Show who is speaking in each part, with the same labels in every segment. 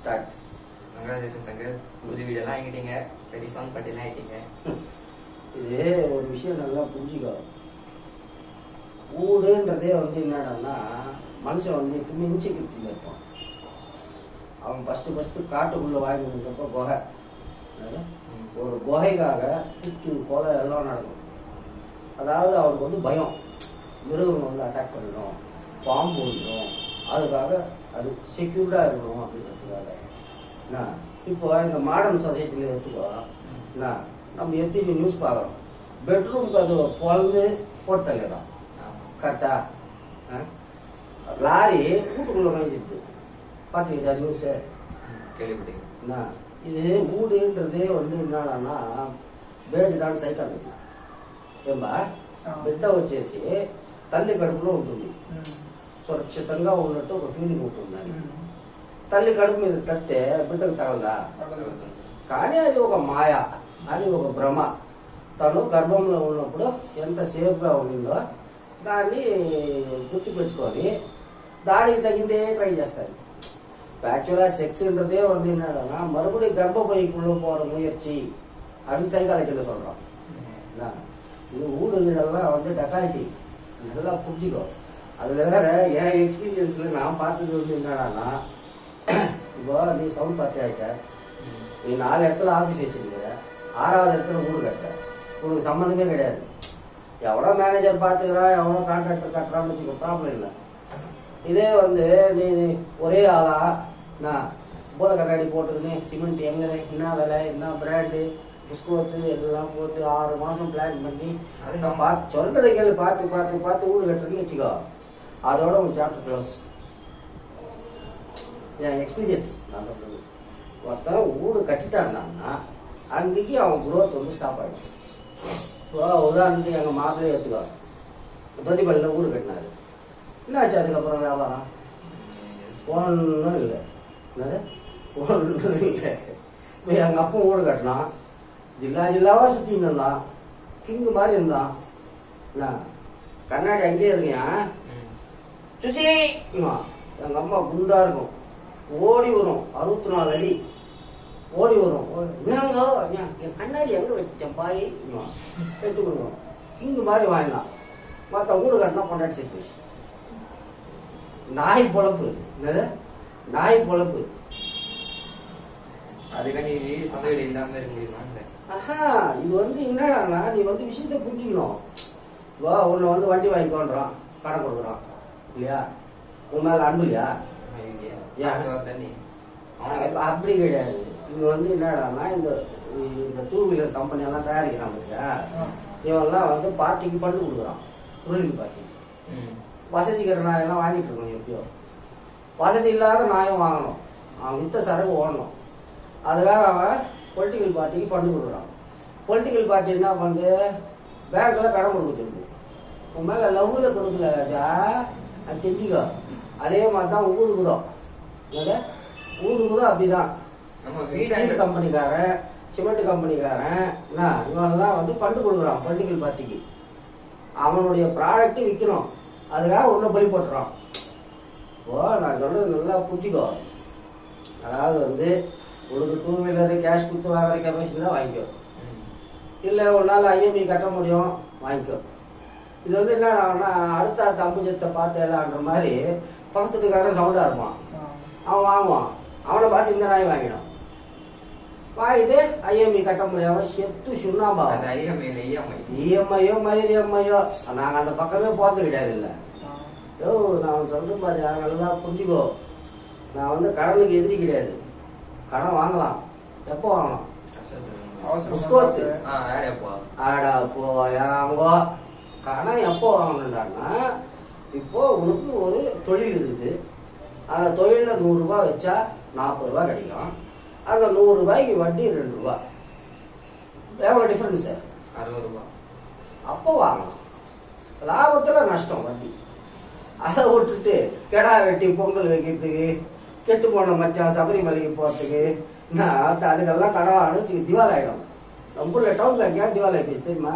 Speaker 1: Start.
Speaker 2: Congratulation Shankar, புது வீடெல்லாம் ஆகிட்டீங்க, பெரிய சாங் பாட்டெல்லாம் ஆகிட்டீங்க.
Speaker 1: இது ஒரு விஷயம் நல்லா புரிஞ்சுக்கோ. ஊடுன்றதே வந்து என்னடான்னா மனுஷன் வந்து எப்பவுமே இன்செக்யூரிட்டியில் இருப்பான். அவன் ஃபஸ்ட்டு காட்டுக்குள்ளே வாங்கினதுக்கப்போ குகை, ஒரு குகைக்காக குத்து கொலை எல்லாம் நடக்கும். அதாவது அவனுக்கு வந்து பயம், மிருகங்கள் வந்து அட்டாக் பண்ணிடும், பாம்பு வந்துடும், அதுக்காக அது செக்யூர்டாக இருக்கணும் அப்படின்றதுக்காக. என்ன இப்போ இந்த மாடர்ன் சொசைட்டியில் எடுத்துக்கோ, என்ன நம்ம எத்தனை நியூஸ் பார்க்குறோம், பெட்ரூம்க்கு அது குழந்து போட்டு தள்ளிடுறான். கரெக்டா? லாரி வீட்டுக்குள்ளே நுழைஞ்சிடுது, பார்த்துக்கிட்டா நியூஸு
Speaker 2: கேள்விப்பட்டீங்க?
Speaker 1: என்ன இது ஊடுன்றதே வந்து என்னன்னா பேஸ்டான் సైకాలజీ. ఏమా బిడ్డ వచ్చేసి తల్లి కడుపులో ఉంటుంది, సురక్షితంగా ఉన్నట్టు ఒక ఫీలింగ్ ఉంటుందని. తల్లి కడుపు మీద తట్టే బిడ్డకు తగలదా? కానీ అది ఒక మాయ, అది ఒక భ్రమ. తను గర్భంలో ఉన్నప్పుడు ఎంత సేఫ్గా ఉండిందో దాన్ని గుర్తుపెట్టుకొని దానికి తగిందే ట్రై చేస్తాను. ஆக்சுவலாக செக்ஸுன்றதே வந்து என்னன்னா மறுபடியும் கர்ப்பப்பைக்குள்ளே போகிற முயற்சி அப்படின்னு சைக்காலஜியில் சொல்கிறோம். இது ஊடுகளெல்லாம் வந்து டெக்காலிட்டி, நல்லா புரிஞ்சுக்கோ. அதில் வேற என் எக்ஸ்பீரியன்ஸில் நான் பார்த்தது வந்து என்னடான்னா, இப்போ நீ சவுண்ட் பார்ட்டி ஆகிட்ட, நீ 4 இடத்துல ஆஃபீஸ் வச்சுருக்க, 6வது இடத்துல ஊடு கட்டுற, உனக்கு சம்மந்தமே கிடையாது. எவ்வளோ மேனேஜர் பார்த்துக்கிறான், எவ்வளோ கான்ட்ராக்டர் கட்டுறான்னு வச்சுக்கோ, ப்ராப்ளம் இல்லை. இதே வந்து நீ ஒரே ஆளா நான் போதை கண்ணாடி போட்டுருந்தேன், சிமெண்ட் எங்கே என்ன விலை என்ன பிராண்டு புஸ்கோத்து எல்லாம் போட்டு 6 மாதம் பிளான் பண்ணி அது நான் பார்த்து சொல்கிறத கேள்வி பார்த்து வீடு கட்டுறதுன்னு வச்சுக்கோ, அதோட உன் சாப்டர் க்ளோஸ். என் எக்ஸ்பீரியன்ஸ் நான் சொல்கிறது, ஒருத்தன் வீடு கட்டிட்டான்னா அங்கேக்கு அவன் குரோத் வந்து ஸ்டாப் ஆகிடும். உதாரணத்துக்கு எங்கள் மாப்பிள்ளையே எடுத்துக்கோ, தொண்டிப்பள்ளியில் வீடு கட்டினாரு, என்னாச்சு அதுக்கப்புறம் வியாபாரம்? ஒன்றும் இல்லை, என்னது ஒன்றும் இல்லை. இப்போ எங்கள் அப்பா வீடு கட்டினான், ஜில்லாவாக சுற்றின்னு இருந்தான், கிங்கு மாதிரி இருந்தான். என்ன கண்ணாடி அங்கேயே இருக்கியான் சுசி, எங்கள் அம்மா குண்டா இருக்கும், ஓடி வரும், 64 அடி ஓடி வரும். என்னங்க என் கண்ணாடி எங்கே வச்சுச்சேன் பாய் எடுத்து கொடுக்கும். கிங்கு மாதிரி வாங்கினான். மற்ற வீடு கட்டினா கொண்டாடி சேர்த்து நாய் பொழப்பு. என்னது நாய் பொழப்பு?
Speaker 2: அதுக்காண்டி வீடு சொந்த வீடு இல்லாம இருக்க முடியுமா?
Speaker 1: இது வந்து என்னடான்னா நீ வந்து விஷயத்த புரிஞ்சுக்கணும். உன்னை வந்து வண்டி வாங்கிக்கோன்றான், கடன் கொடுக்குறான் இல்லையா, உன் மேல அன்பு இல்லையா? அப்படி கிடையாது. இங்க வந்து என்னடான்னா இந்த 2 வீலர் கம்பெனி எல்லாம் தயாரிக்கிறான் இல்லையா, இவெல்லாம் வந்து பார்ட்டிக்கு ஃபண்டு கொடுக்குறான், ரூலிங் பார்ட்டி. வசதிக்கிற நாயெல்லாம் வாங்கிட்டு இருக்கணும், எப்படியோ வசதி இல்லாத நாயம் வாங்கணும், அவன் வித்த சரக்கு ஓடணும். அதுக்காக அவன் பொலிட்டிக்கல் பார்ட்டிக்கு ஃபண்டு கொடுக்குறான். பொலிட்டிக்கல் பார்ட்டி என்ன பண்ணுது, பேங்க்கில் கடன் கொடுக்க சொல்லுது. உன் மேலே லவ்வில் கொடுக்கல ராஜா, அது தெரிஞ்சுக்கோ. அதே மாதிரி தான் ஊடுக்குதோ, ஊடுக்குதோ அப்படிதான். ஸ்டீல் கம்பெனிக்காரன், சிமெண்ட் கம்பெனிக்காரன், என்ன இவன்லாம் வந்து ஃபண்டு கொடுக்குறான் பொலிட்டிக்கல் பார்ட்டிக்கு. அவனுடைய ப்ராடக்ட் விற்கணும், அதுக்காக ஒன்றும் பலி போட்டுறான். நான் சொல்றது நல்லா புரிஞ்சுக்கோ. அதாவது வந்து உனக்கு 2 வீலரு கேஷ் கொடுத்து வாங்குற கெப்பாசிட்டி தான் வாங்கிக்கோ, இல்லை ஒரு நாள் ஐஎம்இ கட்ட முடியும் வாங்கிக்கோ. இது வந்து என்ன அடுத்த அம்புஜத்தை பார்த்து எல்லான்ற மாதிரி பக்கத்துக்காரன் சவுண்டாக இருப்பான், அவன் வாங்குவான். அவனை பார்த்து இந்த நாய் வாங்கிடும், வாங்கிட்டு ஐஎம்இ கட்ட முடியாம செத்து சுண்ணாம்பா. இஎம்ஐயோ மயிரியம்மையோ நாங்கள் அந்த பக்கமே போகிறது கிடையாது. இல்லை நான் சொல்ற மாதிரி நல்லா புரிஞ்சுக்கோ. நான் வந்து கடனுக்கு எதிரி கிடையாது, கடன் வாங்கலாம், எப்போ வாங்கலாம்? ஆடா போயாங்கோ. கடன் எப்போ வாங்கணும்டான்னா, இப்போ உனக்கு ஒரு தொழில் இருக்குது, அந்த தொழிலில் 100 ரூபா வச்சா 40 ரூபா கிடைக்கும், அந்த 100 ரூபாய்க்கு வட்டி 2 ரூபா, எவ்வளோ டிஃபரன்ஸு?
Speaker 2: 60 ரூபா. அப்போ
Speaker 1: வாங்கலாம், லாபத்தில் நஷ்டம் வட்டி. அதை விட்டுட்டு கெடா வெட்டி பொங்கல் வைக்கிறதுக்கு, கெட்டு போன மச்சான் சபரிமலைக்கு போகிறதுக்கு, அதுக்கெல்லாம் கடன் அனுப்பிச்சு திவால் ஆகிடும். ரொம்ப டவுன் பேங்க் திவால் ஆகிடுச்சு தெரியுமா?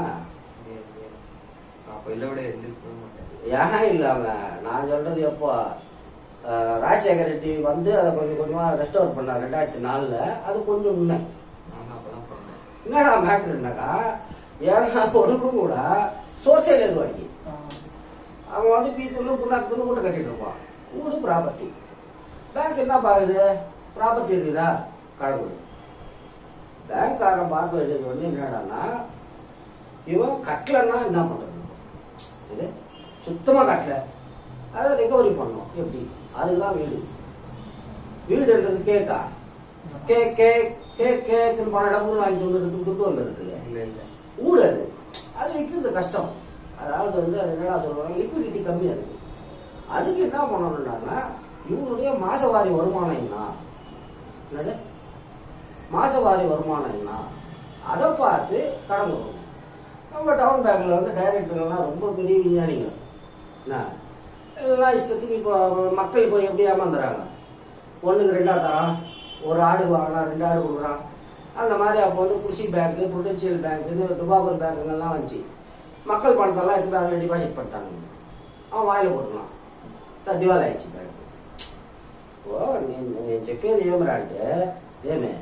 Speaker 1: ஏன் இல்லாம நான் சொல்றது எப்போ ராஜசேகர ரெட்டி வந்து அதை கொஞ்சம் கொஞ்சமாக ரெஸ்டோர் பண்ணார் 2004. அது கொஞ்சம் முன்னே. என்னடா மேட்ருனாக்கா, ஏன்னா ஒழுங்கும் கூட சோசியல் எது வாங்கி அவன் வந்து பீத்துன்னு புண்ணாக்குன்னு கூட கட்டிட்டு இருப்பான். வீடு ப்ராப்பர்ட்டி. பேங்க் என்ன பாக்குது, ப்ராப்பர்ட்டி இருக்குதா கடவுள். பேங்க்காரன் பார்க்க வேண்டியது வந்து என்னடான்னா, இவன் கட்டலன்னா என்ன பண்றது, இது சுத்தமாக கட்டல அதை ரிகவரி பண்ணணும் எப்படி, அதுதான் வீடு. வீடுன்றது கேக்கா, கேக்குன்னு பணம் டப்புன்னு வாங்கி துண்டு வந்துருக்கு. வீடு அது விற்கிறது கஷ்டம். அதாவது வந்து அது என்னடா சொல்லுவாங்க, லிக்விடிட்டி கம்மியாக இருக்கு. அதுக்கு என்ன பண்ணணும்னா, இவனுடைய மாசவாரி வருமானம் என்னது, மாசவாரி வருமானம் என்ன, அதை பார்த்து கடன் கொடுக்கணும். நம்ம டவுன் பேங்க்ல வந்து டைரக்டர்லாம் ரொம்ப பெரிய விஞ்ஞானிங்க. என்ன எல்லாம் இஷ்டத்துக்கு இப்போ மக்கள் போய் எப்படி ஏமாந்துறாங்க, 1க்கு 2 தரான், ஒரு ஆடு வாங்கினா 2 ஆடு கொடுக்குறான். அந்த மாதிரி அப்போ வந்து கிருஷி பேங்க்கு, புரொடென்சியல் பேங்க்குன்னு டுபாகூர் பேங்குங்கெல்லாம் வந்துச்சு. மக்கள் பணத்தெல்லாம் எடுத்து பேங்க்ல டிபாசிட் பண்ணிட்டாங்க. அவன் வாயில போட்டுக்கலாம், திவால் ஆயிடுச்சு பேங்க். ఓ నేను చెప్పేది ఏమరా అంటే ఏమే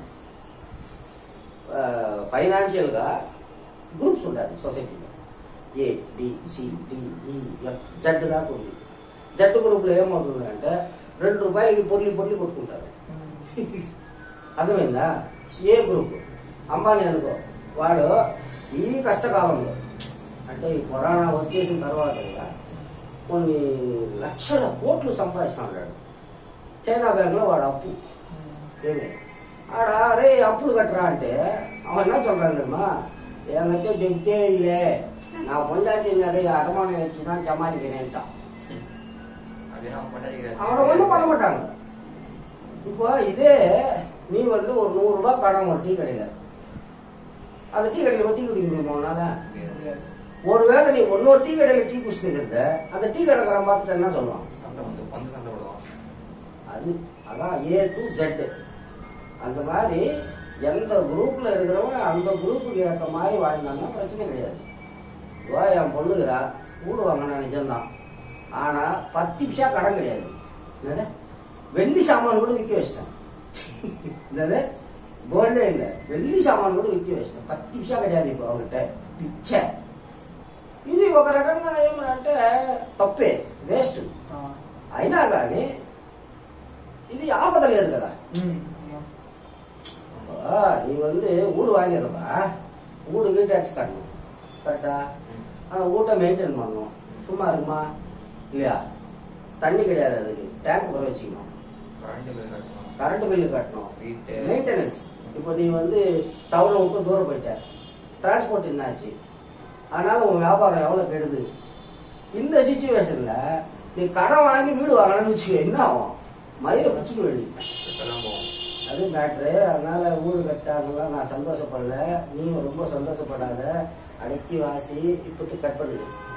Speaker 1: ఫైనాన్షియల్గా గ్రూప్స్ ఉంటాయి సొసైటీలో. A B C D E F Z దాకా ఉంది. జడ్ గ్రూప్లో ఏమవుతుందంటే ₹2 పొర్లి కొట్టుకుంటారు. అర్థమైందా? ఏ గ్రూప్ అంబానీ అనుకో, వాడు ఈ కష్టకాలంలో అంటే ఈ కరోనా వచ్చేసిన తర్వాత కూడా కొన్ని లక్షల కోట్లు సంపాదిస్తూ ఉంటాడు. చైనా బ్యాంక్లో వాడు అప్పు. ఏమి ఆడ అరే అప్పులు కట్టరా అంటే அவன் என்ன சொல்றான் தெரியுமா, என்கிட்ட டெக்டே இல்லை, நான் பொண்டாட்டி நிறைய அடமானம் வச்சுதான் சமாளிக்கிறேன்ட்டான். அவனை ஒன்றும் பண்ண மாட்டாங்க. இப்போ இதே நீ வந்து ஒரு ₹100 கடன் ஒரு டீ கடையில, அந்த டீ கடையில் ஒரு டீ குடிக்க முடியுமா உன்னால? ஒருவேளை நீ இன்னொரு டீ கடையில டீ குடிச்சுருக்கிறத அந்த டீ கடைக்காரன் பார்த்துட்டு என்ன சொல்லுவான், அது அதான் A to Z. அந்த மாதிரி எந்த குரூப்ல இருக்கிறவங்க அந்த குரூப்புக்கு ஏற்ற மாதிரி வாழ்ந்தாங்கன்னா பிரச்சனை கிடையாது. என் பொண்ணுகிறா வீடு வாங்கினா நிஜம்தான், ஆனா 10 பைசா கடன் கிடையாது. என்னது வெள்ளி சாமான் கூட விற்க வச்சிட்டேன். என்னது கோல்டே இல்லை, வெள்ளி సామాన్ కూడా విక్కి వేస్తాం. 10 పైసా கிடையாது இப்போ அவங்ககிட்ட పిచ్చే. ఇది ఒక రకంగా ఏమంటే తప్పే, వేస్ట్. అయినా కానీ ఇది ఆపద లేదు కదా. நீ வந்து வீடு வாங்கிடுறப்பா, வீடுக்கு டேக்ஸ் கட்டணும் கரெக்டா, அந்த வீட்டை மெயின்டைன் பண்ணணும். சும்மா இருக்குமா இல்லையா? தண்ணி கிடையாது, அதுக்கு டேங்க் வர வச்சுக்கணும், கரண்ட் பில்லு கட்டணும், மெயின்டெனன்ஸ். இப்போ நீ வந்து டவுனை விட்டு தூரம் போயிட்ட, டிரான்ஸ்போர்ட் என்னாச்சு, அதனால உன் வியாபாரம் எவ்வளவு கெடுது. இந்த சிச்சுவேஷன்ல நீ கடன் வாங்கி வீடு வாங்கணும்னு வச்சுக்க, என்ன ஆகும், மயிரை வச்சுக்க வேண்டிய அது மேட்ரு. அதனால வீடு கட்டாங்கலாம் நான் சந்தோஷப்படல, நீயும் ரொம்ப சந்தோஷப்படாத, அடக்கி வாசி இப்போது கட் பண்ணுது.